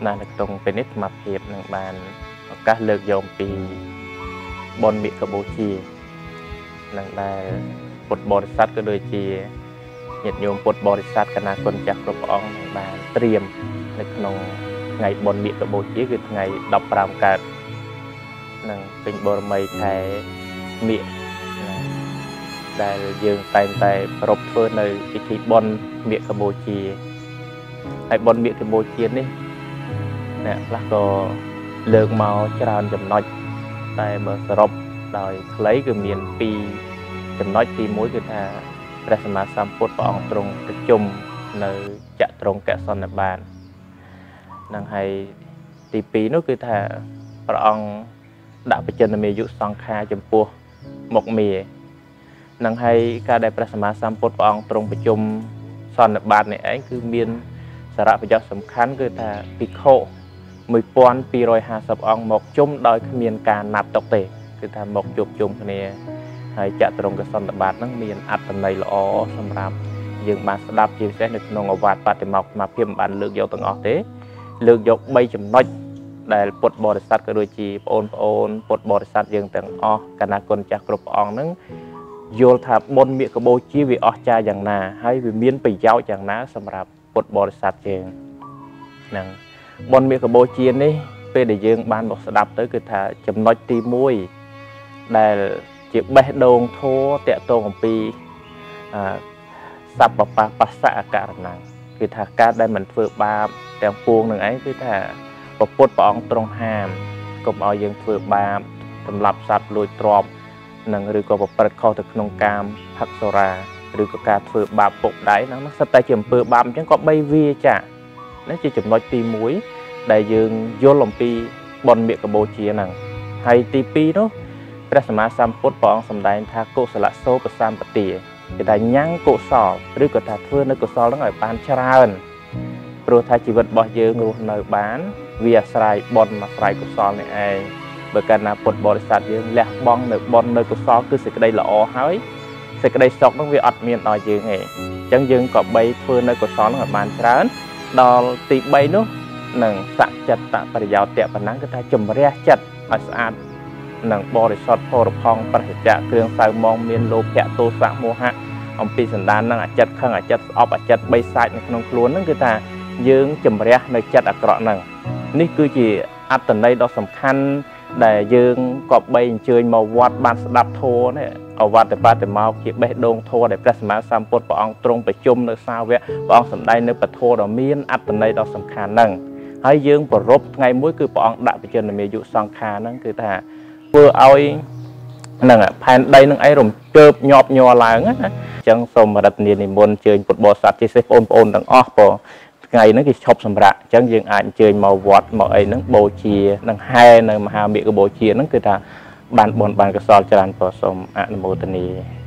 là trong bên ít mặt hiệp năng bàn các lược dòngពីbon miệng Campuchia năng là một bò sát cái đôi chi nhiệt nhôm một bò sát cái nào con chặt của ông bàn tiêmในក្នុងថ្ងៃបុណ្យមាឃកម្ពុជាគឺថ្ងៃ15កើតនឹងពេញបរមីខែមាឃដែលយើងតែងតែប្រពធ្វើនៅពិធីបុណ្យមាឃកម្ពុជាហើយបុណ្យមាឃកម្ពុជានេះអ្នកខ្លះក៏លើកមកច្រើនចំណុចតែបើសរុបដោយខ្លីគឺមាន2ចំណុចទី1គឺថាព្រះសម្មាសម្ពុទ្ធព្រះអង្គទ្រង់ប្រជុំនៅចតុង្គកសន្និបាតនឹងហើយទី2នោះគឺថាព្រះអង្គដាក់បច្ចិន្នមេយុសង្ខារចំពោះមុខមានឹងហើយការដែលព្រះសម្មាសម្ពុទ្ធព្រះអង្គទ្រង់ប្រជុំសន្និបាតនេះឯងគឺមានសារៈប្រយោជន៍សំខាន់គឺថាភិក្ខុ1250អង្គមកជុំដោយគ្មានការណាត់ទុកទេគឺថាមកជួបជុំគ្នាហើយចតុង្គកសន្និបាតហ្នឹងមានអត្ថន័យល្អសម្រាប់យើងបានស្ដាប់ជាពិសេសនៅក្នុងអវាទបតិមោក្ខភាពមិនបានលើកយកទាំងអស់ទេលើកយក3ចំណុចដែលពុទ្ធបរិស័ទក៏ដូចជាបងប្អូនពុទ្ធបរិស័ទយើងទាំងអស់កណាគុណចាស់គ្រប់ព្រះអង្គហ្នឹងយល់ថាបុណ្យមាឃកម្ពុជាវាអស្ចារ្យយ៉ាងណាហើយវាមានប្រយោជន៍យ៉ាងណាសម្រាប់ពុទ្ធបរិស័ទយើងហ្នឹងបុណ្យមាឃកម្ពុជានេះពេលដែលយើងបានមកស្ដាប់ទៅគឺថាចំណុចទី1ដែលជាបេះដូងធម៌តកតងអំពីសัพពបស្សៈអករណង្សគឺថាការដែលមិនធ្វើបាបទាំងពួងនឹងឯងគឺថាព្រះពុទ្ធព្រះអង្គទ្រង់ហាមកុំឲ្យយើងធ្វើបាបសម្លាប់សត្វលួចទ្រព្យនឹងឬក៏ប្រព្រឹត្តខុសទៅក្នុងកាមផឹកសុរាឬក៏ការធ្វើបាបពុកដៃហ្នឹងសិតតែជាអំពើបាបអញ្ចឹងក៏បីវាចានេះជាចំណុចទី1ដែលយើងយល់អំពីបុណ្យមាឃកម្ពុជាហ្នឹងហើយទី2នោះព្រះសម្មាសម្ពុទ្ធព្រះអង្គសម្ដែងថាកុសលសោបសម្បទាគឺថាញ៉ាំងកុសលឬក៏ថាធ្វើនៅកុសលហ្នឹងឲ្យបានច្រើនព្រោះថាជីវិតរបស់យើងរស់នៅបានវាអាស្រ័យបុណ្យអាស្រ័យកុសលនេះឯងបើកាលណាពុទ្ធបរិស័ទយើងលះបង់នៅបុណ្យនៅកុសលគឺសេចក្តីល្អហើយសេចក្តីសុខហ្នឹងវាអត់មានដល់យើងទេអញ្ចឹងយើងក៏បីធ្វើនៅកុសលហ្នឹងឲ្យបានច្រើនដល់ទី3នោះនឹងសច្ចិតបរិយោទៈប៉ុណ្ណឹងគឺថាជំរះចិត្តឲ្យស្អាតនឹងបរិសុទ្ធផរផង់ប្រសិទ្ធៈគ្រឿងសៅមងមានលោភៈទោសៈមោហៈអំពីសន្តាននឹងអចិត្តខឹងអចិត្តស្អប់អចិត្តបីសាច់នៅក្នុងខ្លួនហ្នឹងគឺថាយើងជំរះនៅចិត្តអាក្រក់ហ្នឹងនេះគឺជាអត្តន័យដ៏សំខាន់ដែលយើងក៏បីអញ្ជើញមកវត្តបានស្ដាប់ធម៌នេះអវត្តបតិមកជាបេះដូងធម៌ដែលព្រះសម្មាសម្ពុទ្ធព្រះអង្គទ្រង់ប្រជុំនៅសាវកព្រះអង្គសម្ដែងនៅពធដ៏មានអត្តន័យដ៏សំខាន់ហ្នឹងហើយយើងប្ររពថ្ងៃមួយគឺព្រះអង្គដាក់បច្ចិន្នមេយុសង្ខារហ្នឹងគឺថាធ្វើឲ្យហ្នឹងផែនដីនឹងអីរំជើបញាប់ញ័រឡើងណាអញ្ចឹងសូមរដ្ឋនានិមន្តអញ្ជើញពុទ្ធបរិស័ទជាពិសេសបងប្អូនទាំងអស់ព្រោះថ្ងៃហ្នឹងគេឈប់សម្រាកអញ្ចឹងយើងអាចអញ្ជើញមកវត្តមកអីហ្នឹងបូជានឹងហែនៅមហាមេឃបូជាហ្នឹងគឺថាបានបុណ្យបានកុសលច្រើនព្រោះសូមអនុមោទនា